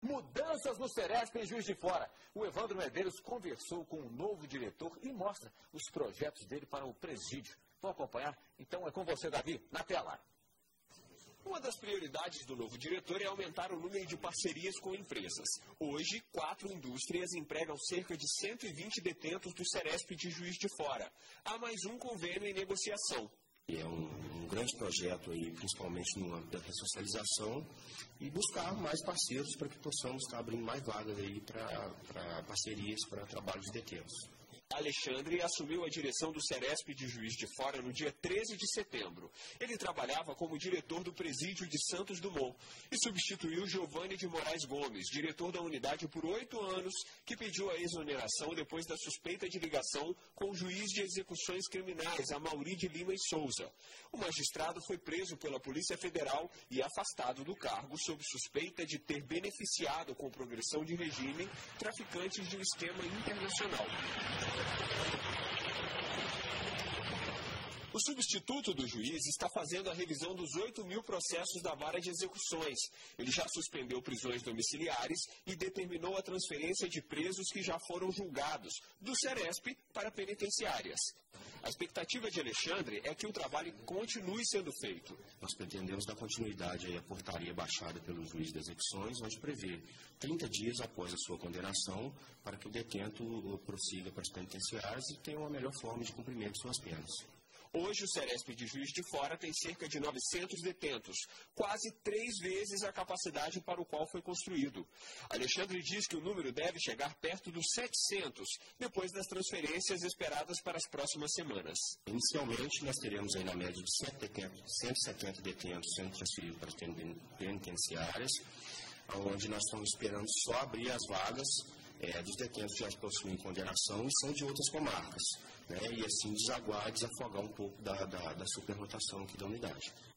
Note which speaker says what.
Speaker 1: Mudanças no Ceresp em Juiz de Fora. O Evandro Medeiros conversou com o novo diretor e mostra os projetos dele para o presídio. Vão acompanhar? Então é com você, Davi, na tela.
Speaker 2: Uma das prioridades do novo diretor é aumentar o número de parcerias com empresas. Hoje, 4 indústrias empregam cerca de 120 detentos do Ceresp de Juiz de Fora. Há mais um convênio em negociação.
Speaker 3: É um grande projeto, aí, principalmente no âmbito da ressocialização, e buscar mais parceiros para que possamos estar abrindo mais vagas para parcerias para trabalho de detentos.
Speaker 2: Alexandre assumiu a direção do Ceresp de Juiz de Fora no dia 13 de setembro. Ele trabalhava como diretor do presídio de Santos Dumont e substituiu Giovanni de Moraes Gomes, diretor da unidade por 8 anos, que pediu a exoneração depois da suspeita de ligação com o juiz de execuções criminais, Amaury de Lima e Souza. O magistrado foi preso pela Polícia Federal e afastado do cargo sob suspeita de ter beneficiado com progressão de regime traficantes de um esquema internacional. O substituto do juiz está fazendo a revisão dos 8.000 processos da vara de execuções. Ele já suspendeu prisões domiciliares e determinou a transferência de presos que já foram julgados, do Ceresp para penitenciárias. A expectativa de Alexandre é que o trabalho continue sendo feito.
Speaker 3: Nós pretendemos dar continuidade à portaria baixada pelo juiz de execuções, onde prevê 30 dias após a sua condenação para que o detento prossiga para as penitenciárias e tenha uma melhor forma de cumprimento de suas penas.
Speaker 2: Hoje, o Ceresp de Juiz de Fora tem cerca de 900 detentos, quase 3 vezes a capacidade para o qual foi construído. Alexandre diz que o número deve chegar perto dos 700, depois das transferências esperadas para as próximas semanas.
Speaker 3: Inicialmente, nós teremos aí na média de 170 detentos sendo transferidos para as penitenciárias, onde nós estamos esperando só abrir as vagas dos detentos que já possuem condenação e são de outras comarcas, né? E assim desafogar um pouco da superlotação aqui da unidade.